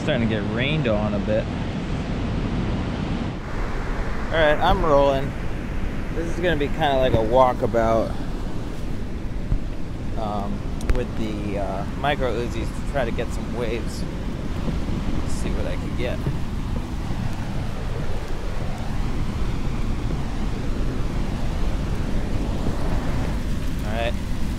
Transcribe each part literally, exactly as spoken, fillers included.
starting to get rained on a bit. Alright, I'm rolling. This is going to be kind of like a walkabout um, with the uh, Micro Uzis to try to get some waves. Let's see what I can get. Alright.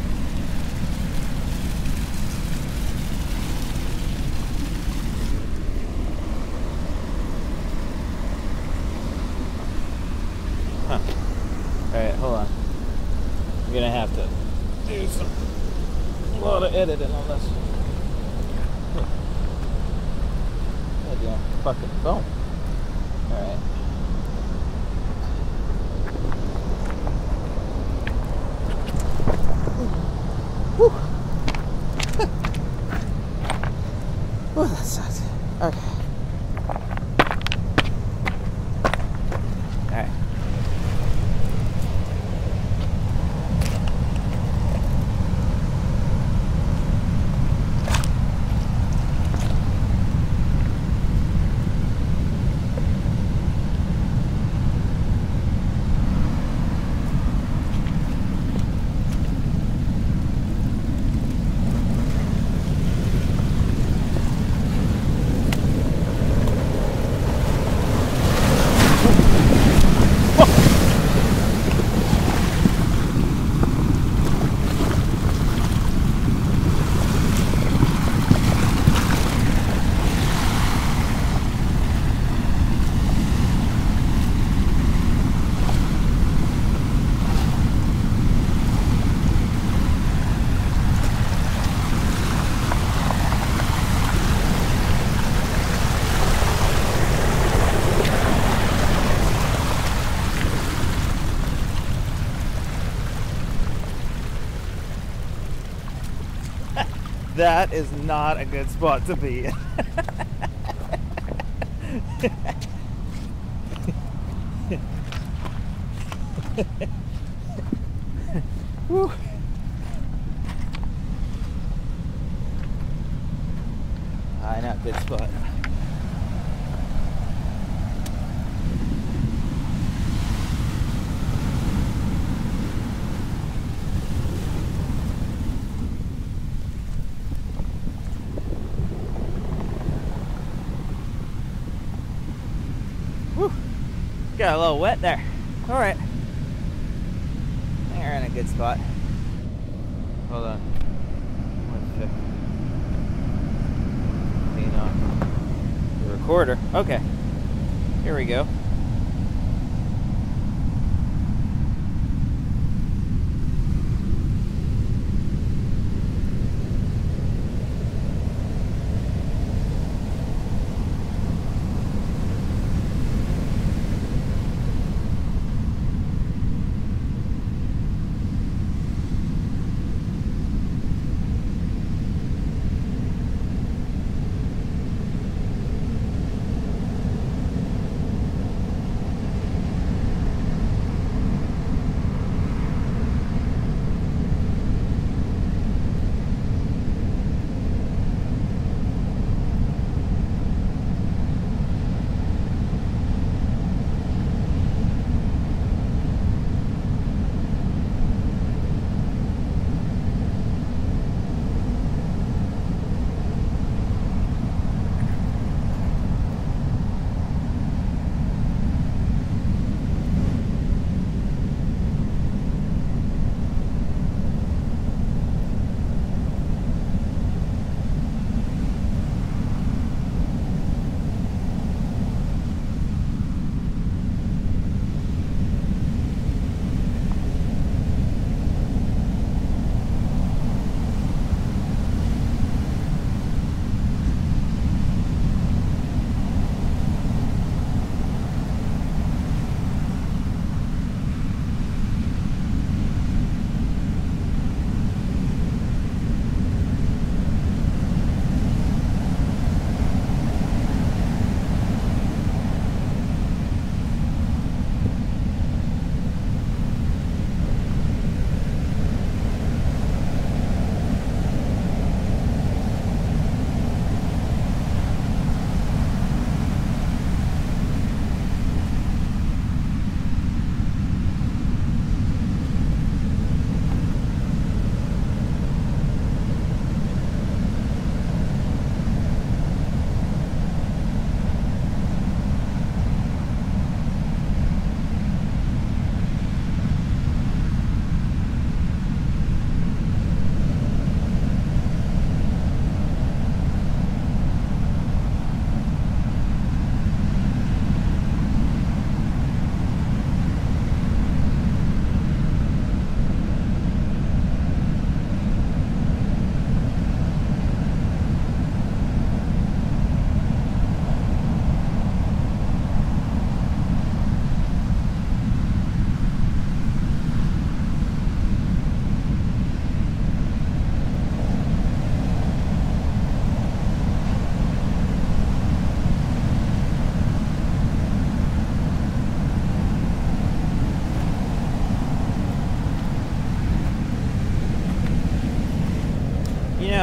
Huh. Alright, hold on. I'm gonna have to do some a lot of editing on this. Goddamn fucking phone. Alright. Whew. Oh, that sucks. Okay. Alright. That is not a good spot to be in. Woo. Ah, not a good spot. Woo. Got a little wet there. All right. We're in a good spot. Hold on. One fifty. Clean on the recorder. Okay. Here we go.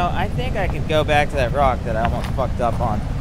know, I think I could go back to that rock that I almost fucked up on.